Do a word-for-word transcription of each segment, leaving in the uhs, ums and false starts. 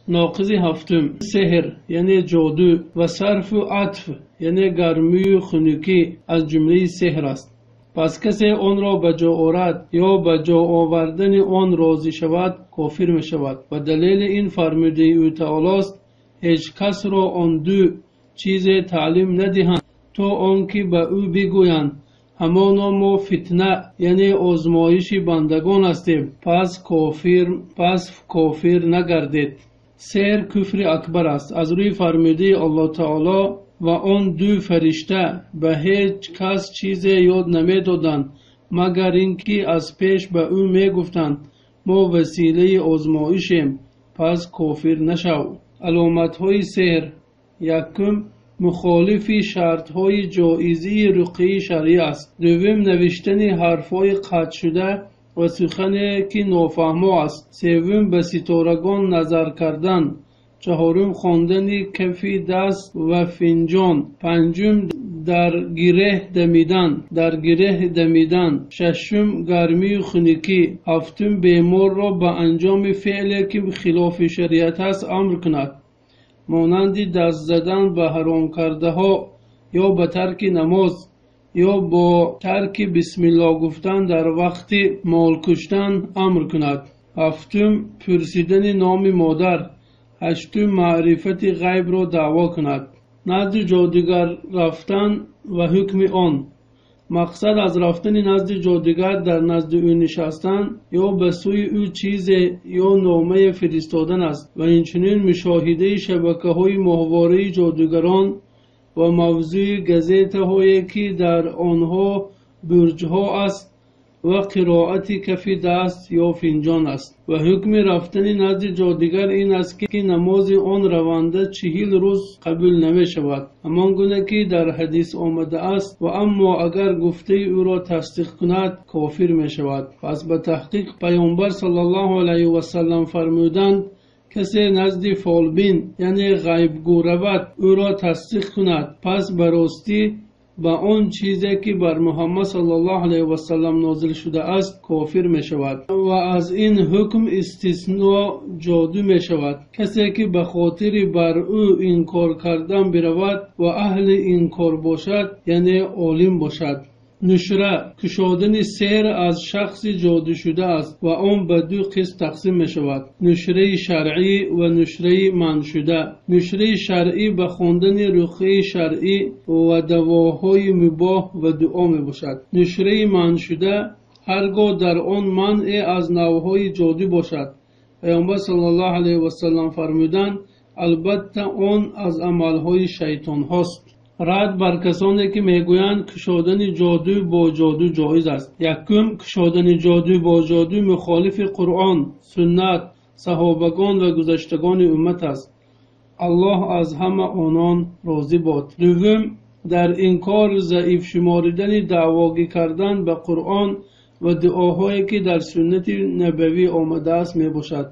ناقض هفتم سحر یعنی جادو و صرف و عطف یعنی گرمی و خنکی از جمله سحر است. پس کسی آن را به جا آورد یا به جا آوردن آن راضی شود کافر می شود و دلیل این فرموده او تعالی است هیچ کس را آن دو چیز تعلیم ندهند تا آنکه به او بگویند همانا ما فتنه یعنی آزمایش بندگان هستیم پس کافر پس کافر نگردید. سحر کفر اکبر است از روی فرموده الله تعالی و آن دو فرشته به هیچ کس چیز یاد نمی دادند مگر اینکه از پیش به او می گفتند ما وسیله آزمایشیم پس کافر نشو. علامت های سحر: یکم مخالف شرط های جایزی رقیه شرعی است. دوم نوشتن حرف های قطع شده و سخن که نافهما است. سوم به ستارگان نظر کردن. چهارم خواندن کف دست و فنجان. پنجم در گره دمیدن در گره دمیدن. ششم گرمی و خنکی. هفتم بیمار را به انجام فعلی که خلاف شریعت است امر کند مانند دست زدن به حرام کرده ها یا به ترک نماز یا با ترک بسم الله گفتن در وقت مال کشتن امر کند. هفتم پرسیدن نام مادر. هشتم معرفت غیب را دعوا کند. نزد جادوگر رفتن و حکم آن. مقصد از رفتن نزد جادوگر در نزد او نشستن یا به سوی او چیز یا نامه فرستادن است و اینچنین مشاهده شبکه های ماهواره جادوگران و موضوع گزیته هایی که در آنها برج ها است و قرائت کف دست یا فنجان است. و حکم رفتن نزد جادوگر این است که نماز آن رونده چهل روز قبول نمی شود همان گونه که در حدیث آمده است و اما اگر گفته او را تصدیق کند کافر می شود. پس به تحقیق پیامبر صلی الله علیه و سلم فرمودند کسی نزد فالبین یعنی غیبگو رود او را تصدیق کند پس براستی با آن چیزی که بر محمد صلی الله علیه و سلم نازل شده است کافر می شود. و از این حکم استثناء جادو می شود. کسی که به خاطر بر او این کار کردن برود و اهل این کار باشد یعنی عالم باشد. نشره کشادن سحر از شخص جادو شده است و آن به دو قسم تقسیم می شود: نشره شرعی و نشره منع شده. نشره شرعی به خواندن رقیه شرعی و دواهای مباح و دعا می باشد. نشره منع شده هرگاه در آن منع از نوعهای جادو باشد. پیامبر صلی الله علیه و سلم فرمودند البته آن از عملهای شیطان هاست. رد بر کسانی که میگویند کشادن جادو با جادو جایز است. یکم کشادن جادو با جادو مخالف قرآن، سنت، صحابگان و گذشتگان امت است. الله از همه آنان راضی باد. دوم در این کار ضعیف شماریدن دعواگی کردن به قرآن و دعاهایی که در سنت نبوی آمده است می باشد.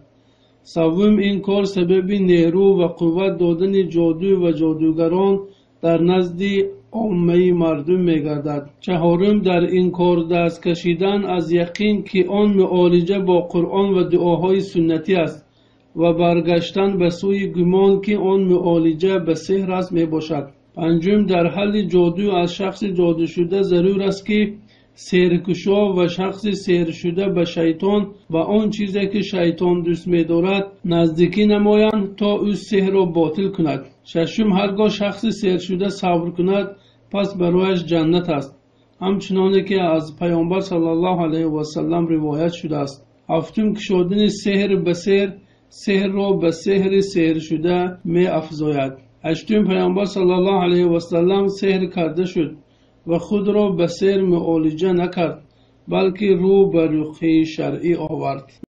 سوم این کار سبب نیرو و قوت دادن جادو و جادوگران در نزد عامه مردم می‌گردد. چهارم در این کار دست کشیدن از یقین که آن معالجه با قرآن و دعاهای سنتی است و برگشتن به سوی گمان که آن معالجه به سحر است میباشد. پنجم در حل جادو از شخص جادو شده ضرور است که سحرکشا و شخص سحر شده به شیطان و آن چیزی که شیطان دوست می‌دارد نزدیکی نمایند تا او سحر را باطل کند. ششم هرگاه شخص سحر شده صبر کند پس برایش جنت است همچنانه که از پیامبر صلی الله علیه و سلم روایت شده است. هفتم کشادن سحر به سحر سحر را به سحر سحر شده می افزاید. هشتم پیامبر صلی الله علیه و سلم سحر کرده شد و خود را به سحر معالجه نکرد بلکه رو به رقیه شرعی آورد.